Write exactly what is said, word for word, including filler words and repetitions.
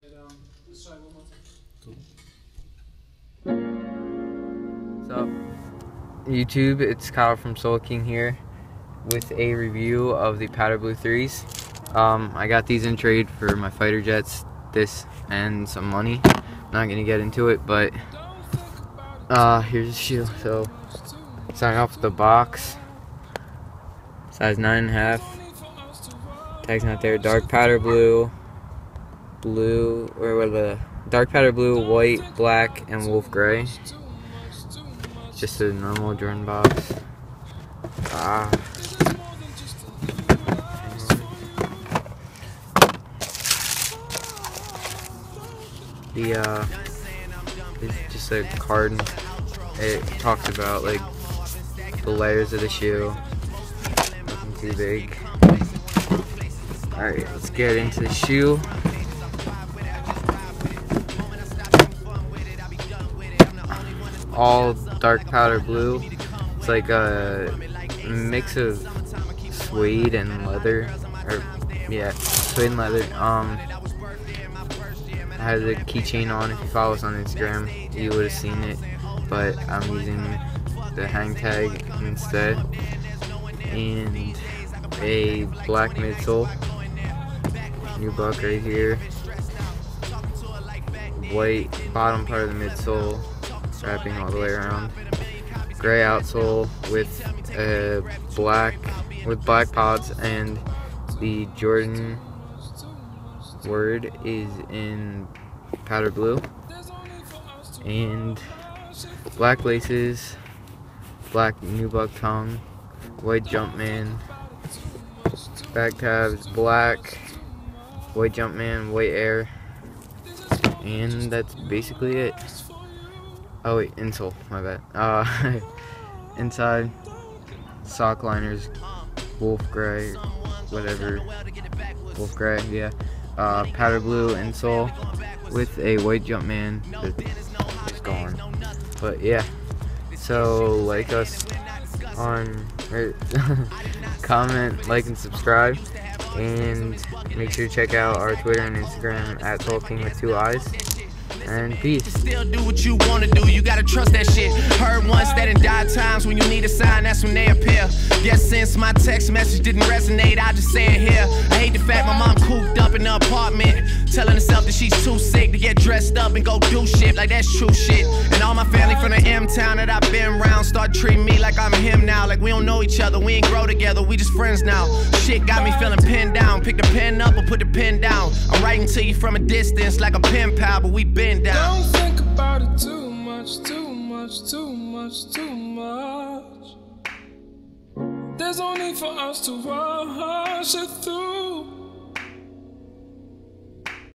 Um, let's try one more time. Cool. So, YouTube, it's Kyle from Soul King here with a review of the Powder Blue threes. Um, I got these in trade for my fighter jets, this and some money. Not gonna get into it, but uh, here's the shoe. So, starting off with the box, size nine and a half. Tag's not there. Dark powder blue, blue, or what the dark powder blue, white, black, and wolf gray. Just a normal Jordan box. Ah. The uh, it's just a card. It talks about like the layers of the shoe. Nothing too big. All right, let's get into the shoe. All dark powder blue. It's like a mix of suede and leather, or yeah, suede and leather. Um, I had the keychain on. If you follow us on Instagram, you would have seen it. But I'm using the hang tag instead, and a black midsole. Nubuck right here. White bottom part of the midsole, wrapping all the way around. Gray outsole with a black with black pods, and the Jordan word is in powder blue. And black laces, black nubuck tongue, white Jumpman, back tabs black, white Jumpman, white Air, and that's basically it. Oh wait, insole, my bad. Uh, inside, sock liners, wolf gray, whatever, wolf gray, yeah. Uh, powder blue insole with a white Jumpman that's gone. But yeah, so like us on, or comment, like, and subscribe, and make sure to check out our Twitter and Instagram at Soul King with two eyes. And peace. Still do what you want to do, you gotta trust that shit. Heard once that in die times when you need a sign, that's when they appear. Guess since my text message didn't resonate, I just say it here. I hate the fact my mom cooped up in the apartment, telling herself that she's too sick to get dressed up and go do shit like that's true shit. And all my family from the M-town that I've been around start treating me like I'm him now. Like we don't know each other, we ain't grow together, we just friends now. Shit got me feeling pinned down, pick the pen up or put the pen down. I'm writing to you from a distance like a pen pal, but we been down. Don't think about it too much, too much, too much, too much. There's no need for us to rush it through.